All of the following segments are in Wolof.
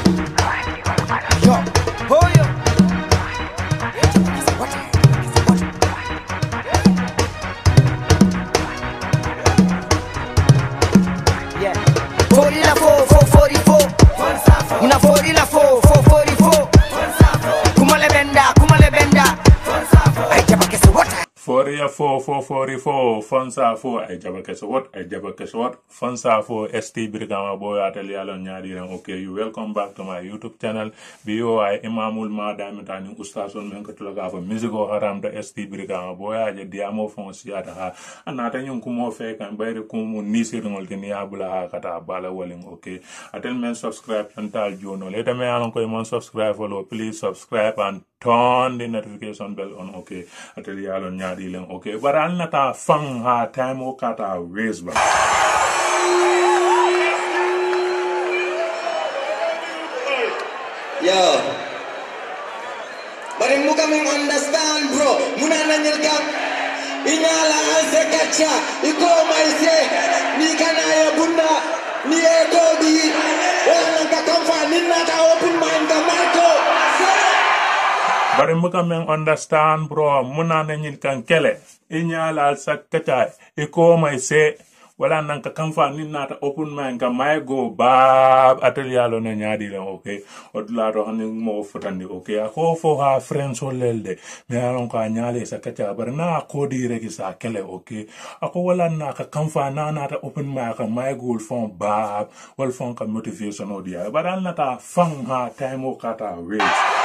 Yo, oh yo. Yeah. 40 la 444. Una 40 la 444. Kumale benda. Ay jaba kese what? 44 Fonsa 4 ay jaba kese what Fonsa 4 ST Brigama boy ateli alon nyaadi ren. Okay, you welcome back to my YouTube channel. BOI Imamul Madami tani ustason men ko tulaga fa musico haram da ST Brigama boy aje diamo fonsiata ha anata nyum ko mo fe kan bayre ko mo nisirngol ke niabula ha kata bala walin. Okay, atel men subscribe tantal jono leta me alon ko mon subscribe follow, please subscribe and turn the notification bell on. Okay, ateli alon nyaadi len. Okay, but al nata fang ha time o kata waste ba. Yo, but in Mukaming understand, bro. Muna nanyelkam, inyala anse kacha, iko maise, ni kanaya bunda, ni ekodi, wala nkakamfa, ninata open mind ka Marco. But in Mukaming understand, bro. Muna nanyelkam kele, inyala alsa kacha, iko maise. Wala nanka kamfa ni nata open mind ka may go bab atelialo na nyadi lang. Okay, odlaro haning mo futandi. Okay, ako fo ha friends o lelde me alon ka nyale sa kacha bar na ako dire ki sa kele. Okay, ako wala naka kamfa na nata open mind ka may go fon bab wal fon ka motivation o dia baral nata fang ha time o kata waste.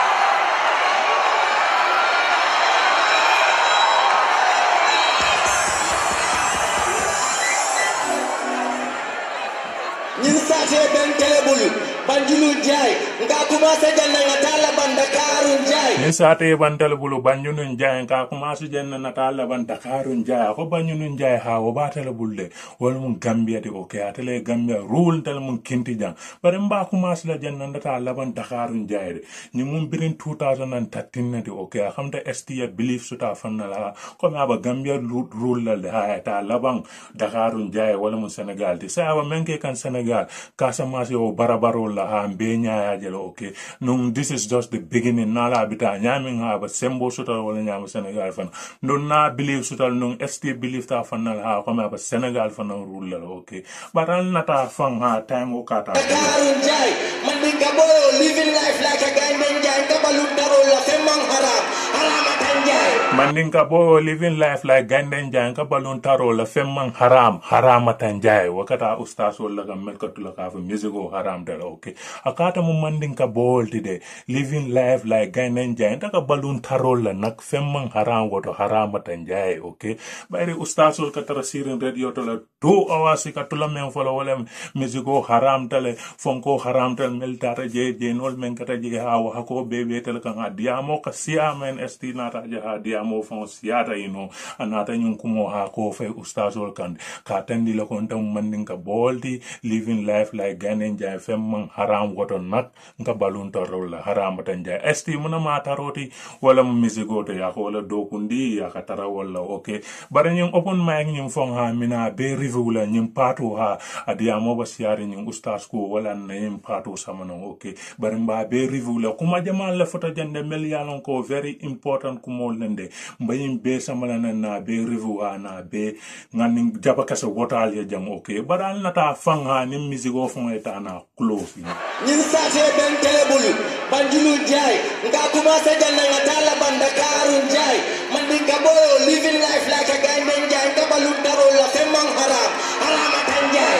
Ninsate ben telebulu banjulu jay nga kumasa janna ngatala bandakarun jay ninsate ban telebulu banjulu jay nga kumasa janna natala bandakarun jay ko banjulu jay ha o ba telebulde wala mun Gambia de. Okay, atele Gambia rule tel mun kinti jang bare mba kumasa la janna natala bandakarun jay de ni mun birin 2013 de. Okay, xamta ST belief suta fanna la ko ma ba Gambia rule la ha ta labang dakarun jay wala mun Senegal de sa ba menke kan Senegal Casamance o barabaro la ha mbenya ya jelo. Okay, nung this is just the beginning nala bita nyaming ha ba sembo sutal wala nyam Senegal fan non na believe sutal nung ST believe ta fan ha ko ma ba Senegal fan rule la. Okay, baral nata fan ha time o kata Karun jay mandinga boyo living life like a guy menjay kabalun daro la femang haram haramatan jay mandinga boyo living life like ganden jay kabalun taro la femang haramatan jay wakata ustaso la gamel katula ka fa musico haram dala. Okay, akata mu mandinka bolti de living life like ganden jay taka balun taro la nak femang haram woto haramatan jay. Okay, bayri ustaso ka tarasirin radio to la 2 hours katula men folo wala musico haram tale fonko haram tal mel tata je nol men kata je ha wa ko bebe tel kan diamo ka sia men ST nata je ha diamo fon siata ino anata nyun kumo ha ko fe ustazol kan ka tandi la kon tam mandinka bolti living life like ganen jay fem man haram woto nak nka balun torol la haram tan jay ST muna ma taroti wala musico to ya ko wala dokundi ya ka tara wala. Okay, bare nyun open mic nyun fon ha mina be review la nyun patu ha adiamo ba siari nyun ustaz ko wala name pato samano. Okay, bare mba be review la kuma jamal la foto jande mel yalon ko very important kumo lende mbayim be samala na be review na be ngani jaba kasa wotal ya jang. Okay, baral nata fanga ni musico fon eta na close nyin sate ben telebulu banjulu jay nga kumasa janna ngatala bandakarun jay mandinga boyo living life like a guy menjay kabalun daro la femang haramatan jay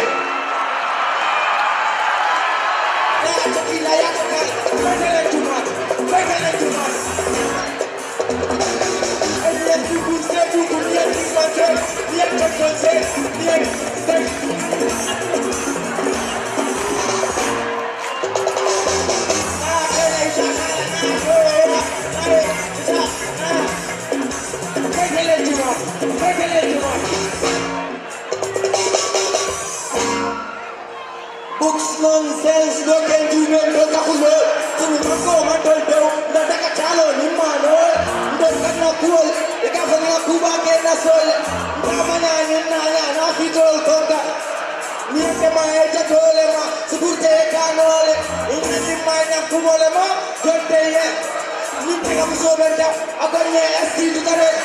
Books nonsense, no can do no kakulo. Kung ko matol daw, nadaka chalo ni mano. Ndon kana cool, ikafanya kuba kena sol. Kama na fitol konga. Niente mai jatole ma, sukurte kanole. Ingi mai kumolema donte ye. Nipinga msobenda akonye esti tukare